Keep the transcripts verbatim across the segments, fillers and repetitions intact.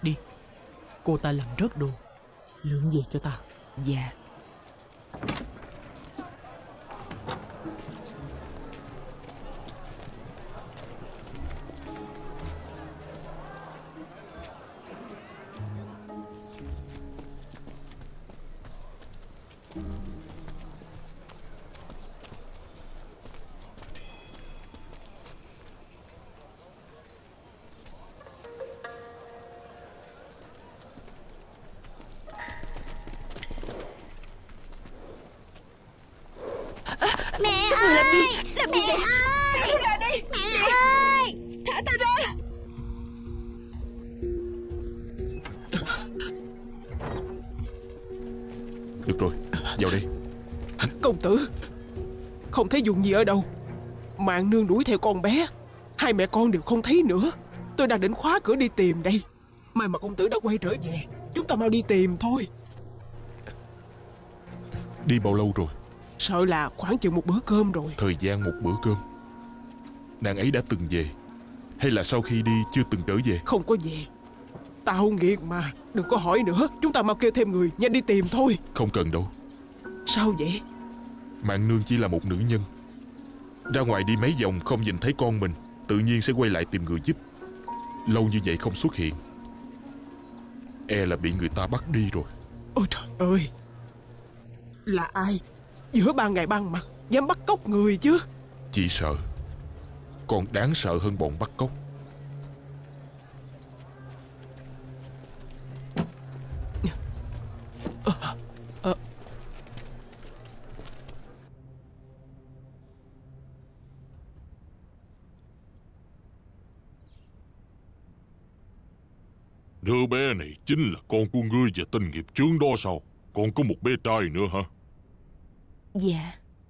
đi. Cô ta làm rớt đồ. Lượng về cho ta. Dạ. Mẹ Các ơi, người làm gì? Làm gì mẹ vậy? ơi, Thả tôi ra đây. mẹ ơi. Thả tôi ra. Được rồi, vào đây. Công tử, không thấy Dung Nhi ở đâu. Mạng nương đuổi theo con bé, hai mẹ con đều không thấy nữa. Tôi đang định khóa cửa đi tìm đây. May mà công tử đã quay trở về. Chúng ta mau đi tìm thôi. Đi bao lâu rồi? Sợ là khoảng chừng một bữa cơm rồi. Thời gian một bữa cơm. Nàng ấy đã từng về, hay là sau khi đi chưa từng trở về? Không có về. Tao nghiệt mà. Đừng có hỏi nữa. Chúng ta mau kêu thêm người, nhanh đi tìm thôi. Không cần đâu. Sao vậy? Mạng nương chỉ là một nữ nhân, ra ngoài đi mấy vòng không nhìn thấy con mình, tự nhiên sẽ quay lại tìm người giúp. Lâu như vậy không xuất hiện, e là bị người ta bắt đi rồi. Ôi trời ơi, là ai giữa ban ngày ban mặt dám bắt cóc người chứ? Chị sợ, còn đáng sợ hơn bọn bắt cóc. Ờ, ờ. Đứa bé này chính là con của ngươi và tên nghiệp chướng đó sao? Còn có một bé trai nữa hả? Dạ.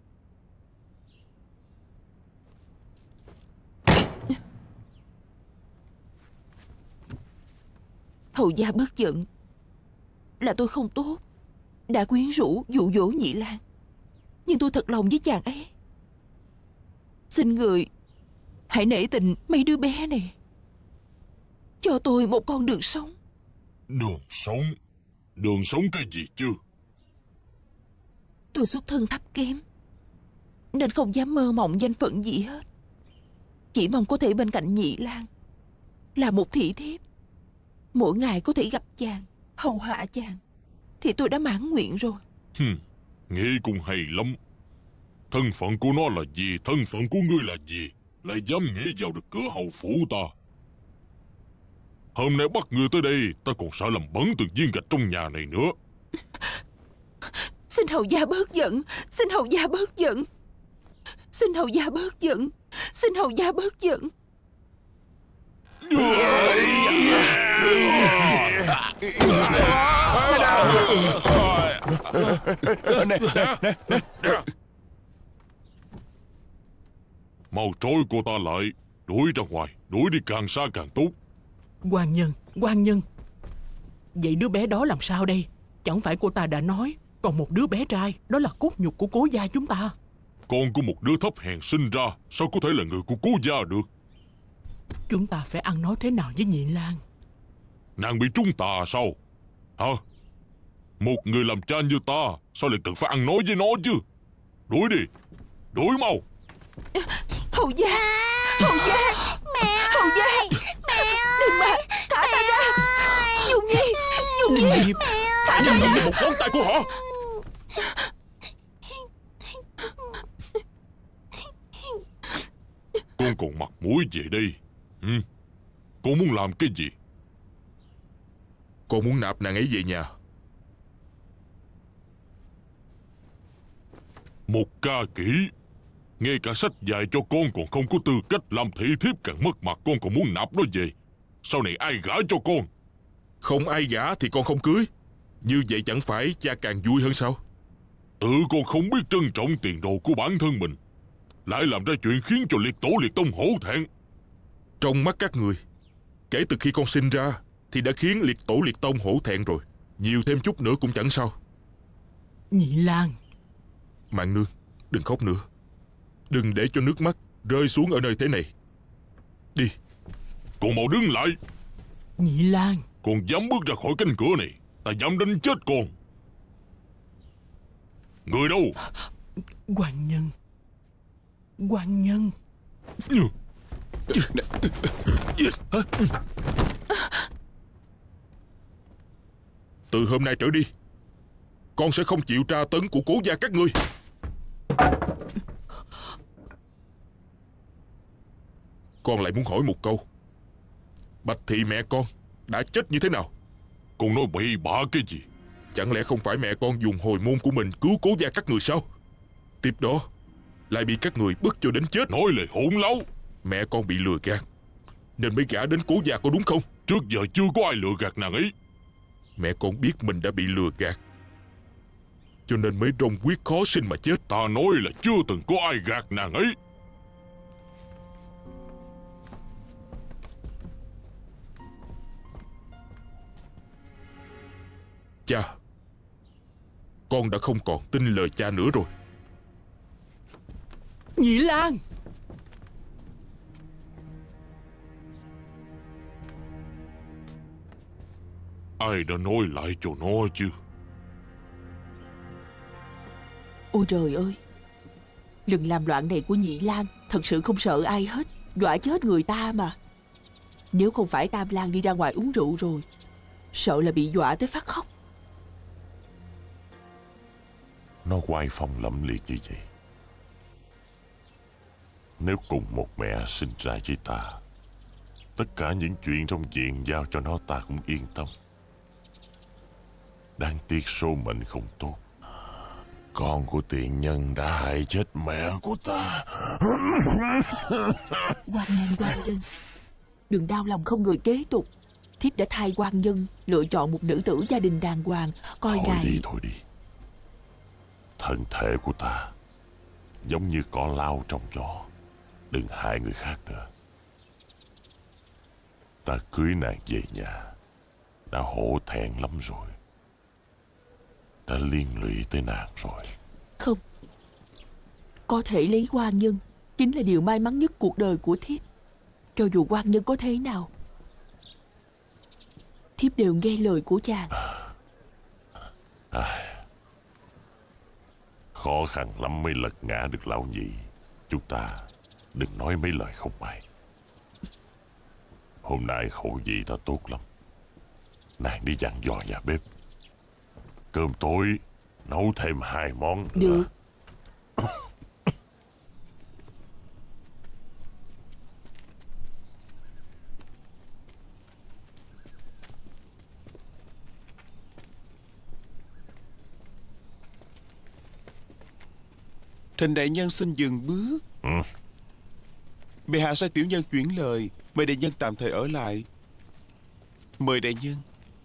Hầu gia bớt giận. Là tôi không tốt, đã quyến rũ dụ dỗ Nhị Lang. Nhưng tôi thật lòng với chàng ấy. Xin người hãy nể tình mấy đứa bé này, cho tôi một con đường sống. Đường sống? Đường sống cái gì chứ? Tôi xuất thân thấp kém, nên không dám mơ mộng danh phận gì hết. Chỉ mong có thể bên cạnh Nhị Lang, là một thị thiếp, mỗi ngày có thể gặp chàng, hầu hạ chàng, thì tôi đã mãn nguyện rồi. Hừm, nghĩ cũng hay lắm. Thân phận của nó là gì? Thân phận của ngươi là gì? Lại dám nghĩ vào được cửa hầu phủ ta? Hôm nay bắt ngươi tới đây, ta còn sợ làm bẩn từng viên gạch trong nhà này nữa. Xin hầu gia bớt giận. Xin hầu gia bớt giận. Xin hầu gia bớt giận. Xin hầu gia bớt giận. Mau trói cô ta lại, đuổi ra ngoài, đuổi đi càng xa càng tốt. Quan nhân, quan nhân, vậy đứa bé đó làm sao đây? Chẳng phải cô ta đã nói còn một đứa bé trai, đó là cốt nhục của cố gia chúng ta. Con của một đứa thấp hèn sinh ra, sao có thể là người của cố gia được? Chúng ta phải ăn nói thế nào với Nhị Lang? Nàng bị trúng tà sao? Hả? Một người làm cha như ta, sao lại cần phải ăn nói với nó chứ? Đuổi đi, đuổi mau. Hầu gia, hầu gia, Mẹ hầu gia, ơi, mẹ ơi, đừng mà, thả ta ra. Dung Nhi, Dung Nhi, Đừng Diệp, thả ta ra. Một ngón tay của họ. Con còn mặt mũi về đây. Ừ. Con muốn làm cái gì? Con muốn nạp nàng ấy về nhà. Một ca kỹ, ngay cả sách dạy cho con còn không có tư cách làm thị thiếp, càng mất mặt, con còn muốn nạp nó về. Sau này ai gả cho con? Không ai gả thì con không cưới. Như vậy chẳng phải cha càng vui hơn sao? Tự con không biết trân trọng tiền đồ của bản thân mình, lại làm ra chuyện khiến cho liệt tổ liệt tông hổ thẹn. Trong mắt các người, kể từ khi con sinh ra thì đã khiến liệt tổ liệt tông hổ thẹn rồi. Nhiều thêm chút nữa cũng chẳng sao. Nhị Lang. Mạng nương, đừng khóc nữa. Đừng để cho nước mắt rơi xuống ở nơi thế này. Đi. Con mau đứng lại. Nhị Lang. Con dám bước ra khỏi cánh cửa này, ta dám đánh chết con. Người đâu? Quan nhân. Quan nhân. Từ hôm nay trở đi, con sẽ không chịu tra tấn của cố gia các ngươi. Con lại muốn hỏi một câu. Bạch thị mẹ con đã chết như thế nào? Con nói bậy bạ cái gì? Chẳng lẽ không phải mẹ con dùng hồi môn của mình cứu cố gia các người sao? Tiếp đó lại bị các người bức cho đến chết. Nói lời hỗn láo. Mẹ con bị lừa gạt nên mới gả đến cố gia, có đúng không? Trước giờ chưa có ai lừa gạt nàng ấy. Mẹ con biết mình đã bị lừa gạt, cho nên mới rong quyết khó sinh mà chết. Ta nói là chưa từng có ai gạt nàng ấy. Cha, con đã không còn tin lời cha nữa rồi. Nhị Lan. Ai đã nói lại cho nó chứ? Ôi trời ơi, lần làm loạn này của Nhị Lan thật sự không sợ ai hết, dọa chết người ta mà. Nếu không phải Tam Lang đi ra ngoài uống rượu rồi, sợ là bị dọa tới phát khóc. Nó oai phong lẫm liệt như vậy. Nếu cùng một mẹ sinh ra với ta, tất cả những chuyện trong viện giao cho nó ta cũng yên tâm. Đáng tiếc số mệnh không tốt. Con của tiện nhân đã hại chết mẹ của ta. Quan nhân, quan nhân, đừng đau lòng không người kế tục. Thiếp đã thay quan nhân lựa chọn một nữ tử gia đình đàng hoàng, coi Thôi ngài... đi, thôi đi. Thân thể của ta giống như cỏ lau trong gió. Đừng hại người khác nữa. Ta cưới nàng về nhà đã hổ thẹn lắm rồi. Đã liên lụy tới nàng rồi. Không, có thể lấy quan nhân chính là điều may mắn nhất cuộc đời của thiếp. Cho dù quan nhân có thế nào, thiếp đều nghe lời của chàng. À, khó khăn lắm mới lật ngã được lão nhị. Chúng ta đừng nói mấy lời không may. Hôm nay khẩu vị ta tốt lắm. Nàng đi dặn dò nhà bếp, cơm tối nấu thêm hai món nữa. Được. Thịnh đại nhân xin dừng bước. Ừ. Bệ hạ sai tiểu nhân chuyển lời, mời đại nhân tạm thời ở lại. Mời đại nhân.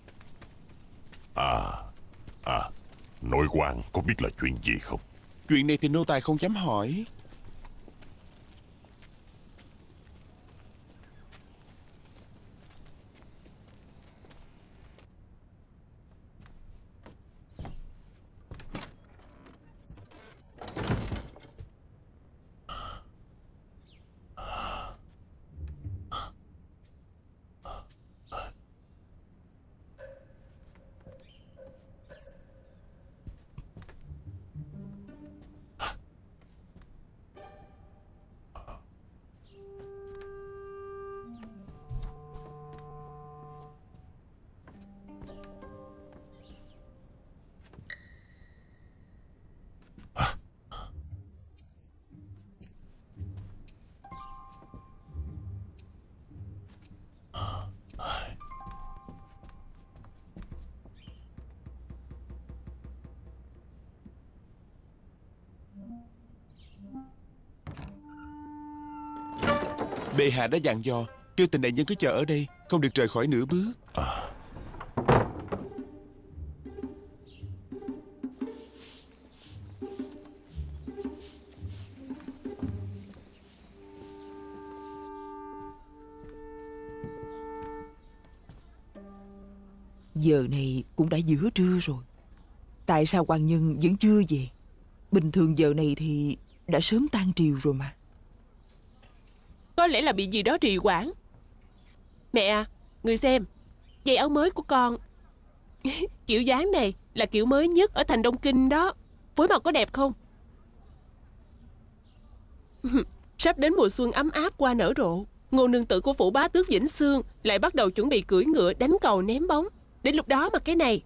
À, à, nội quan có biết là chuyện gì không? Chuyện này thì nô tài không dám hỏi. Bệ hạ đã dặn dò, kêu Tình đại nhân cứ chờ ở đây, không được rời khỏi nửa bước. À. Giờ này cũng đã giữa trưa rồi, tại sao quan nhân vẫn chưa về? Bình thường giờ này thì đã sớm tan triều rồi mà. Có lẽ là bị gì đó trì hoãn. Mẹ à, người xem, Giày áo mới của con kiểu dáng này là kiểu mới nhất ở thành Đông Kinh đó. Phối màu có đẹp không? Sắp đến mùa xuân ấm áp qua nở rộ, Ngô nương tử của phủ bá tước Vĩnh Xương lại bắt đầu chuẩn bị cưỡi ngựa đánh cầu ném bóng. Đến lúc đó mặc cái này.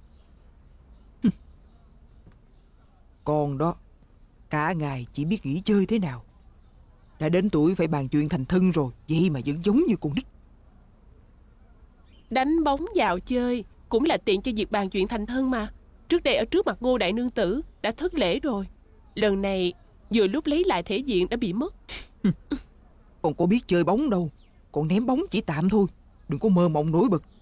Con đó cả ngày chỉ biết nghỉ chơi thế nào. Đã đến tuổi phải bàn chuyện thành thân rồi, vậy mà vẫn giống như con nít. Đánh bóng dạo chơi cũng là tiện cho việc bàn chuyện thành thân mà. Trước đây ở trước mặt Ngô đại nương tử đã thất lễ rồi. Lần này vừa lúc lấy lại thể diện đã bị mất. Con có biết chơi bóng đâu. Con ném bóng chỉ tạm thôi, đừng có mơ mộng nổi bật.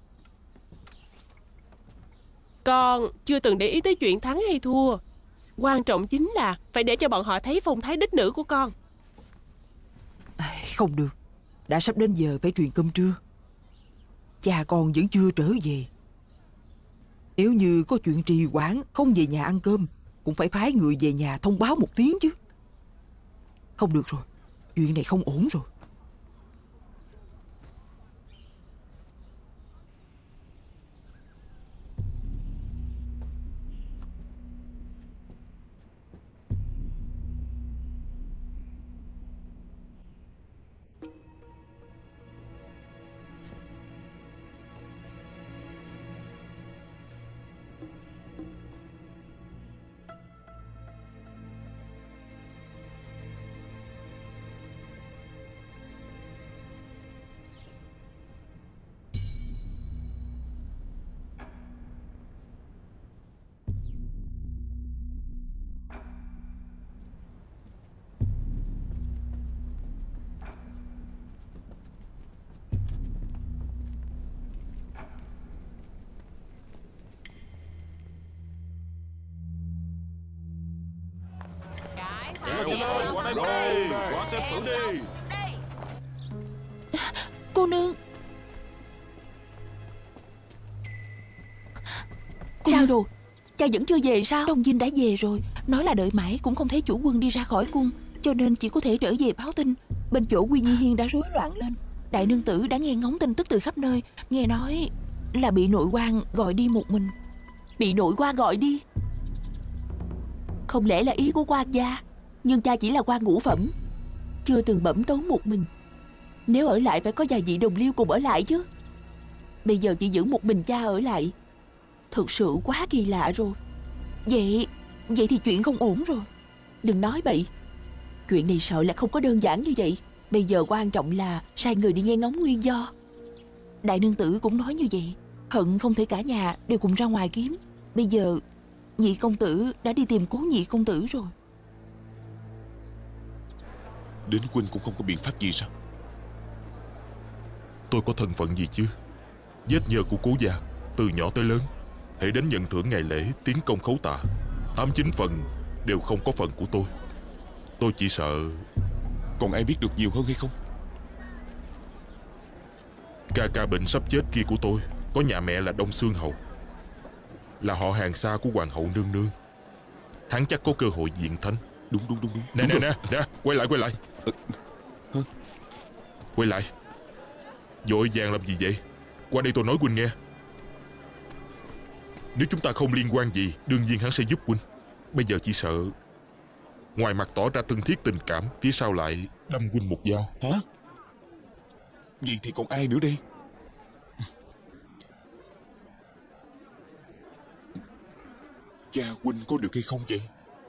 Con chưa từng để ý tới chuyện thắng hay thua. Quan trọng chính là phải để cho bọn họ thấy phong thái đích nữ của con. Không được, đã sắp đến giờ phải truyền cơm trưa. Cha con vẫn chưa trở về. Nếu như có chuyện trì hoãn không về nhà ăn cơm, cũng phải phái người về nhà thông báo một tiếng chứ. Không được rồi, chuyện này không ổn rồi. Cô nương. Cô sao nương? Rồi cha vẫn chưa về sao? Đông Dinh đã về rồi. Nói là đợi mãi cũng không thấy chủ quân đi ra khỏi cung, cho nên chỉ có thể trở về báo tin. Bên chỗ Quy Nhi Hiên đã rối loạn lên. Đại nương tử đã nghe ngóng tin tức từ khắp nơi. Nghe nói là bị nội quan gọi đi một mình. Bị nội quan gọi đi? Không lẽ là ý của quan gia? Nhưng cha chỉ là quan ngũ phẩm, chưa từng bẩm tấu một mình. Nếu ở lại phải có vài vị đồng liêu cùng ở lại chứ. Bây giờ chỉ giữ một mình cha ở lại, thực sự quá kỳ lạ rồi. Vậy Vậy thì chuyện không ổn rồi. Đừng nói bậy. Chuyện này sợ là không có đơn giản như vậy. Bây giờ quan trọng là sai người đi nghe ngóng nguyên do. Đại nương tử cũng nói như vậy. Hận không thể cả nhà đều cùng ra ngoài kiếm. Bây giờ nhị công tử đã đi tìm cố nhị công tử rồi. Đến huynh cũng không có biện pháp gì sao? Tôi có thân phận gì chứ? Vết nhơ của cố gia, từ nhỏ tới lớn, hãy đến nhận thưởng ngày lễ, tiến công khấu tạ, tám chín phần đều không có phần của tôi. Tôi chỉ sợ... Còn ai biết được nhiều hơn hay không? Ca ca bệnh sắp chết kia của tôi có nhà mẹ là Đông Xương Hầu, là họ hàng xa của hoàng hậu nương nương. Hắn chắc có cơ hội diện thánh. Đúng đúng đúng đúng. Nè đúng nè rồi. nè nè, quay lại quay lại. Ờ, hả? Quay lại. Vội vàng làm gì vậy? Qua đây tôi nói huynh nghe. Nếu chúng ta không liên quan gì, đương nhiên hắn sẽ giúp huynh. Bây giờ chỉ sợ ngoài mặt tỏ ra thân thiết tình cảm, phía sau lại đâm huynh một dao. Hả? Vậy thì còn ai nữa đây? Cha huynh có được hay không vậy?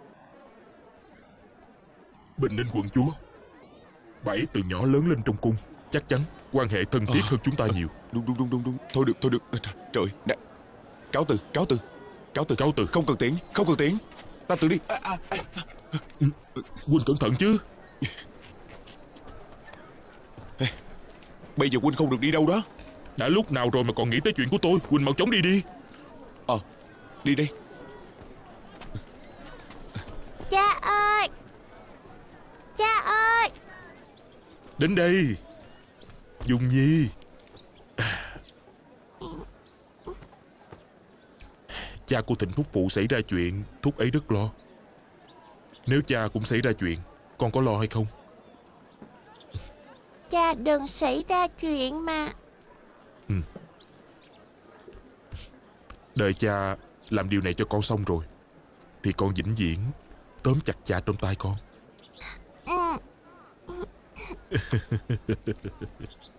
Bình Ninh quận chúa, bảy từ nhỏ lớn lên trong cung, chắc chắn quan hệ thân thiết à, hơn chúng ta à, nhiều. Đúng đúng đúng đúng đúng. Thôi được thôi được. À, trời, nè. Cáo từ cáo từ cáo từ cáo từ. Không cần tiễn không cần tiễn. Ta tự đi. À, à, à. Huynh cẩn thận chứ. Hey, bây giờ huynh không được đi đâu đó. Đã lúc nào rồi mà còn nghĩ tới chuyện của tôi. Huynh mau chóng đi đi. Ờ à, đi đây. Cha ơi, cha ơi. Đến đây Dung Nhi. Cha của Thịnh thúc phụ xảy ra chuyện, thúc ấy rất lo. Nếu cha cũng xảy ra chuyện, con có lo hay không? Cha đừng xảy ra chuyện mà. Ừ. Đợi cha làm điều này cho con xong rồi thì con vĩnh viễn tóm chặt cha trong tay con.